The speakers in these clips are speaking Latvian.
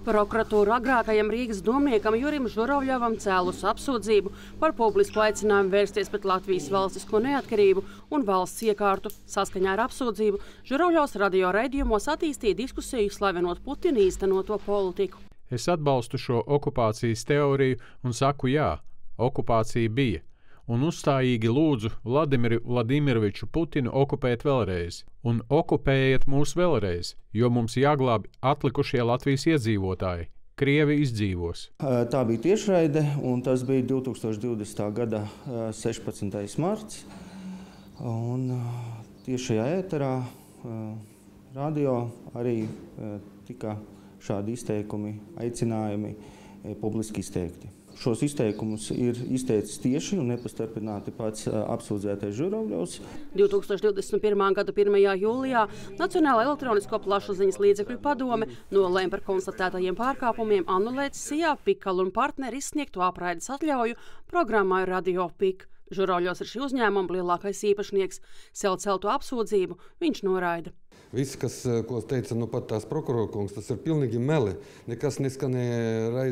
Prokuratūra agrākajam Rīgas domniekam Jurim Žuravļovam cēlus apsūdzību par publisku aicinājumu vērsties pret Latvijas valstisko neatkarību un valsts iekārtu. Saskaņā ar apsūdzību Žuravļovs radio raidījumos attīstīja diskusiju slavenot Putina īstenoto politiku. Es atbalstu šo okupācijas teoriju un saku jā, okupācija bija. Un uzstājīgi lūdzu Vladimiru Vladimiroviču Putinu okupēt vēlreiz. Un okupējiet mūs vēlreiz, jo mums jāglāb atlikušie Latvijas iedzīvotāji. Krievi izdzīvos. Tā bija tiešraide, un tas bija 2020. gada 16. marts. Un tiešajā ēterā radio arī tika šādi izteikumi, aicinājumi publiski izteikti. Šos izteikumus ir izteicis tieši un nepastarpināti pats apsūdzētais Žuravļovs. 2021. gada 1. jūlijā Nacionālā elektronisko plašsaziņas līdzekļu padome nolēma par konstatētajiem pārkāpumiem anulēt Sijā Pikala un partneri izsniegto apraides atļauju programmai Radio Pik. Žuravļovs ir šī uzņēmuma lielākais īpašnieks. Sev celto apsūdzību viņš noraida. Viss, ko teica pat tās prokurora kungs, tas ir pilnīgi meli. Nekas neskanēja,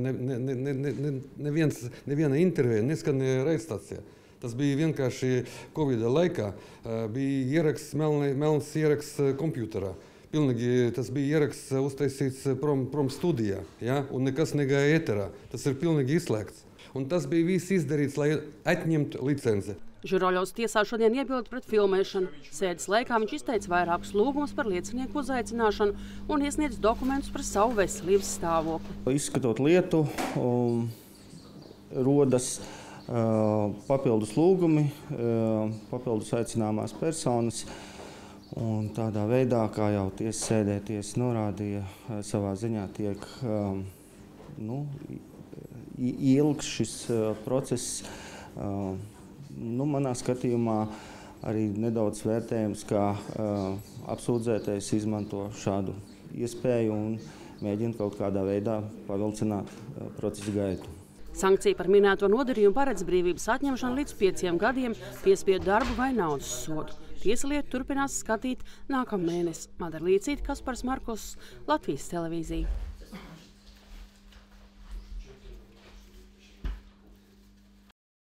neviena intervija neskanēja raidstacijā. Tas bija vienkārši Covid laikā. Bija ieraksts, melns ieraksts kompjuterā. Pilnīgi tas bija ieraksts uztaisīts prom studijā, ja? Un nekas negāja ēterā. Tas ir pilnīgi izslēgts. Un tas bija viss izdarīts, lai atņemtu licenci. Žuravļovs tiesā šodien iebilda pret filmēšanu. Sēdes laikā viņš izteica vairākus lūgumus par liecinieku uzaicināšanu un iesniedz dokumentus par savu veselības stāvokli. Izskatot lietu, rodas papildus lūgumi, papildus aicināmās personas. Un tādā veidā, kā jau tiesas sēdē tiesa norādīja, savā ziņā tiek ilgs šis process. Manā skatījumā arī nedaudz vērtējums, kā apsūdzētais izmanto šādu iespēju un mēģina kaut kādā veidā pavilcināt procesa gaitu. Sankcija par minēto nodarījumu paredz brīvības atņemšanu līdz 5 gadiem, piespiedu darbu vai naudas sodu. Tieslietu turpinās skatīt nākamnedēļ. Madara Līcīte, Kaspars Markus, Latvijas televīzija.